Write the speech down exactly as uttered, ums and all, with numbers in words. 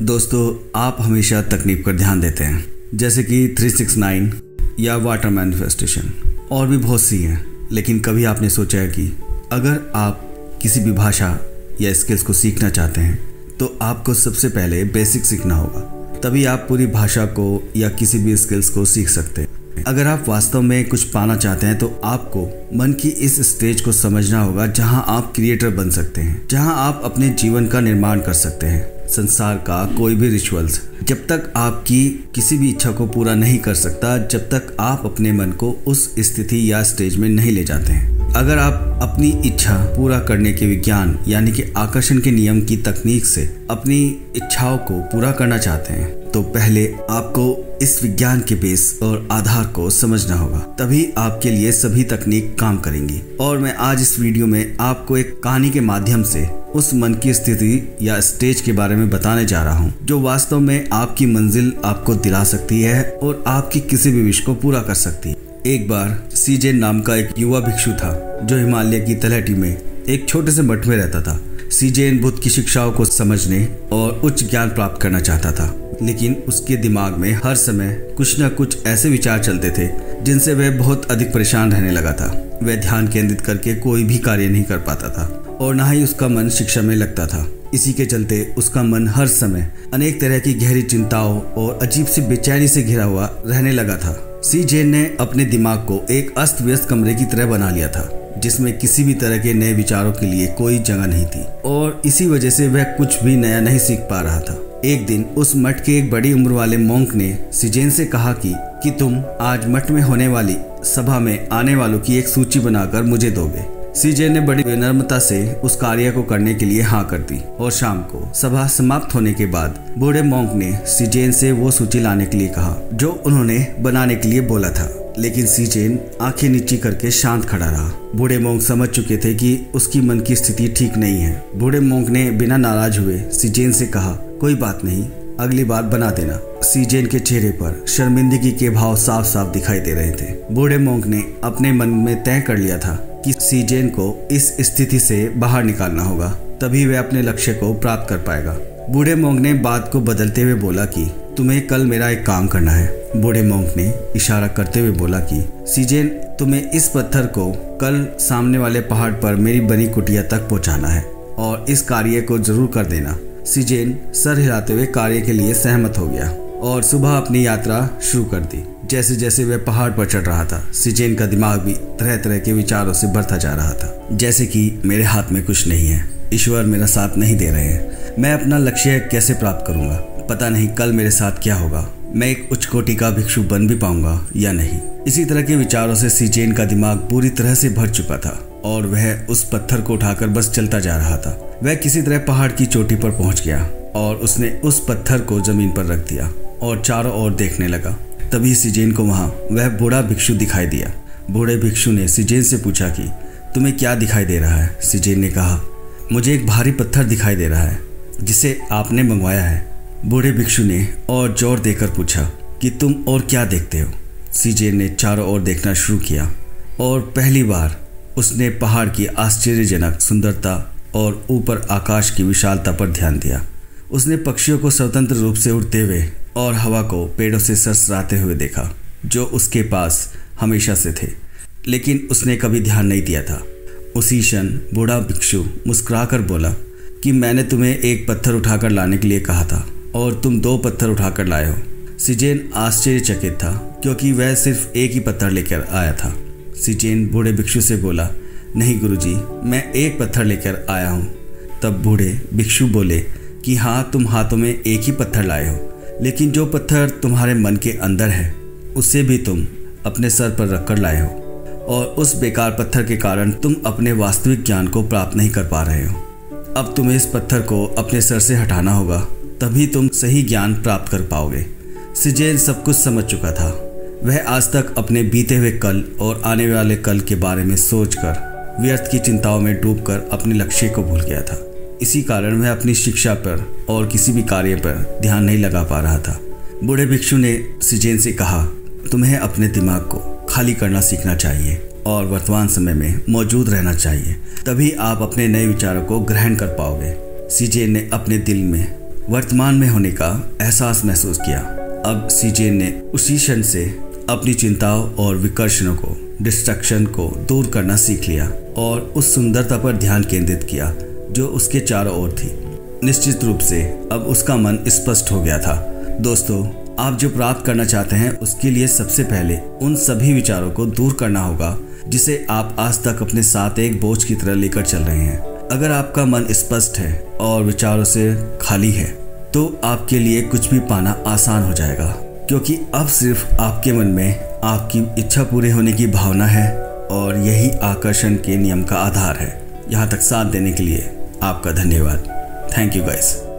दोस्तों, आप हमेशा तकनीक पर ध्यान देते हैं, जैसे कि थ्री सिक्स नाइन या वाटर मैनिफेस्टेशन और भी बहुत सी हैं। लेकिन कभी आपने सोचा है कि अगर आप किसी भी भाषा या स्किल्स को सीखना चाहते हैं तो आपको सबसे पहले बेसिक सीखना होगा, तभी आप पूरी भाषा को या किसी भी स्किल्स को सीख सकते हैं। अगर आप वास्तव में कुछ पाना चाहते हैं तो आपको मन की इस स्टेज को समझना होगा जहां आप क्रिएटर बन सकते हैं, जहां आप अपने जीवन का निर्माण कर सकते हैं। संसार का कोई भी रिचुअल्स जब तक आपकी किसी भी इच्छा को पूरा नहीं कर सकता, जब तक आप अपने मन को उस स्थिति या स्टेज में नहीं ले जाते हैं। अगर आप अपनी इच्छा पूरा करने के विज्ञान यानी कि आकर्षण के नियम की तकनीक से अपनी इच्छाओं को पूरा करना चाहते हैं तो पहले आपको इस विज्ञान के बेस और आधार को समझना होगा, तभी आपके लिए सभी तकनीक काम करेंगी। और मैं आज इस वीडियो में आपको एक कहानी के माध्यम से उस मन की स्थिति या स्टेज के बारे में बताने जा रहा हूँ जो वास्तव में आपकी मंजिल आपको दिला सकती है और आपकी किसी भी विश को पूरा कर सकती है। एक बार सीजेन नाम का एक युवा भिक्षु था जो हिमालय की तलहटी में एक छोटे से मठ में रहता था। सीजेन बुद्ध की शिक्षाओं को समझने और उच्च ज्ञान प्राप्त करना चाहता था, लेकिन उसके दिमाग में हर समय कुछ न कुछ ऐसे विचार चलते थे जिनसे वह बहुत अधिक परेशान रहने लगा था। वह ध्यान केंद्रित करके कोई भी कार्य नहीं कर पाता था और न ही उसका मन शिक्षा में लगता था। इसी के चलते उसका मन हर समय अनेक तरह की गहरी चिंताओं और अजीब सी बेचैनी से घिरा हुआ रहने लगा था। सीजेन ने अपने दिमाग को एक अस्त व्यस्त कमरे की तरह बना लिया था जिसमें किसी भी तरह के नए विचारों के लिए कोई जगह नहीं थी और इसी वजह से वह कुछ भी नया नहीं सीख पा रहा था। एक दिन उस मठ के एक बड़ी उम्र वाले मॉन्क ने सीजेन से कहा कि कि तुम आज मठ में होने वाली सभा में आने वालों की एक सूची बनाकर मुझे दोगे। सीजेन ने बड़ी विनम्रता से उस कार्य को करने के लिए हाँ कर दी और शाम को सभा समाप्त होने के बाद बूढ़े मॉन्क ने सीजेन से वो सूची लाने के लिए कहा जो उन्होंने बनाने के लिए बोला था, लेकिन सीजेन आंखें नीची करके शांत खड़ा रहा। बूढ़े मॉन्क समझ चुके थे कि उसकी मन की स्थिति ठीक नहीं है। बूढ़े मॉन्क ने बिना नाराज हुए सीजेन से कहा, कोई बात नहीं, अगली बार बना देना। सीजेन के चेहरे पर शर्मिंदगी के भाव साफ साफ दिखाई दे रहे थे। बूढ़े मॉन्क ने अपने मन में तय कर लिया था कि सीजेन को इस स्थिति से बाहर निकालना होगा, तभी वह अपने लक्ष्य को प्राप्त कर पाएगा। बूढ़े मॉन्क ने बात को बदलते हुए बोला कि तुम्हें कल मेरा एक काम करना है। बूढ़े मॉन्क ने इशारा करते हुए बोला कि सीजेन, तुम्हें इस पत्थर को कल सामने वाले पहाड़ पर मेरी बनी कुटिया तक पहुंचाना है और इस कार्य को जरूर कर देना। सीजेन सर हिलाते हुए कार्य के लिए सहमत हो गया और सुबह अपनी यात्रा शुरू कर दी। जैसे जैसे वह पहाड़ पर चढ़ रहा था, सीजेन का दिमाग भी तरह तरह के विचारों से भरता जा रहा था, जैसे कि मेरे हाथ में कुछ नहीं है, ईश्वर मेरा साथ नहीं दे रहे हैं, मैं अपना लक्ष्य कैसे प्राप्त करूंगा, पता नहीं कल मेरे साथ क्या होगा, मैं एक उच्च कोटि का भिक्षु बन भी पाऊंगा या नहीं। इसी तरह के विचारों से सीजेन का दिमाग पूरी तरह से भर चुका था और वह उस पत्थर को उठाकर बस चलता जा रहा था। वह किसी तरह पहाड़ की चोटी पर पहुंच गया और उसने उस पत्थर को जमीन पर रख दिया और चारों ओर देखने लगा। तभी सीजेन को वहां वह बूढ़ा भिक्षु दिखाई दिया। बूढ़े भिक्षु ने सीजेन से पूछा कि तुम्हें क्या दिखाई दे रहा है। सीजेन ने कहा, मुझे एक भारी पत्थर दिखाई दे रहा है जिसे आपने मंगवाया है। बूढ़े भिक्षु ने और जोर देकर पूछा कि तुम और क्या देखते हो। सीजेन ने चारों ओर देखना शुरू किया और पहली बार उसने पहाड़ की आश्चर्यजनक सुंदरता और ऊपर आकाश की विशालता पर ध्यान दिया। उसने पक्षियों को स्वतंत्र रूप से उड़ते हुए और हवा को पेड़ों से सरसराते हुए देखा जो उसके पास हमेशा से थे, लेकिन उसने कभी ध्यान नहीं दिया था। उसी क्षण बूढ़ा भिक्षु मुस्कुराकर बोला कि मैंने तुम्हें एक पत्थर उठाकर लाने के लिए कहा था और तुम दो पत्थर उठाकर लाए हो। सीजेन आश्चर्यचकित था क्योंकि वह सिर्फ एक ही पत्थर लेकर आया था। सीजेन बूढ़े भिक्षु से बोला, नहीं गुरुजी, मैं एक पत्थर लेकर आया हूँ। तब बूढ़े भिक्षु बोले कि हाँ, तुम हाथों में एक ही पत्थर लाए हो, लेकिन जो पत्थर तुम्हारे मन के अंदर है उसे भी तुम अपने सर पर रखकर लाए हो और उस बेकार पत्थर के कारण तुम अपने वास्तविक ज्ञान को प्राप्त नहीं कर पा रहे हो। अब तुम्हें इस पत्थर को अपने सर से हटाना होगा, तभी तुम सही ज्ञान प्राप्त कर पाओगे। सीजेन सब कुछ समझ चुका था। वह आज तक अपने बीते हुए कल और आने वाले कल के बारे में सोचकर व्यर्थ की चिंताओं में डूबकर अपने लक्ष्य को भूल गया था। इसी कारण वह अपनी शिक्षा पर और किसी भी कार्य पर ध्यान नहीं लगा पा रहा था। बूढ़े भिक्षु ने सीजेन से कहा, तुम्हें अपने दिमाग को खाली करना सीखना चाहिए और वर्तमान समय में मौजूद रहना चाहिए, तभी आप अपने नए विचारों को ग्रहण कर पाओगे। सीजेन ने अपने दिल में वर्तमान में होने का एहसास महसूस किया। अब सीजेन ने उसी क्षण से अपनी चिंताओं और विकर्षणों को, डिस्ट्रैक्शन को दूर करना सीख लिया और उस सुंदरता पर ध्यान केंद्रित किया जो उसके चारों ओर थी। निश्चित रूप से अब उसका मन स्पष्ट हो गया था। दोस्तों, आप जो प्राप्त करना चाहते हैं उसके लिए सबसे पहले उन सभी विचारों को दूर करना होगा जिसे आप आज तक अपने साथ एक बोझ की तरह लेकर चल रहे हैं। अगर आपका मन स्पष्ट है और विचारों से खाली है तो आपके लिए कुछ भी पाना आसान हो जाएगा, क्योंकि अब सिर्फ आपके मन में आपकी इच्छा पूरे होने की भावना है और यही आकर्षण के नियम का आधार है। यहाँ तक साथ देने के लिए आपका धन्यवाद। Thank you guys.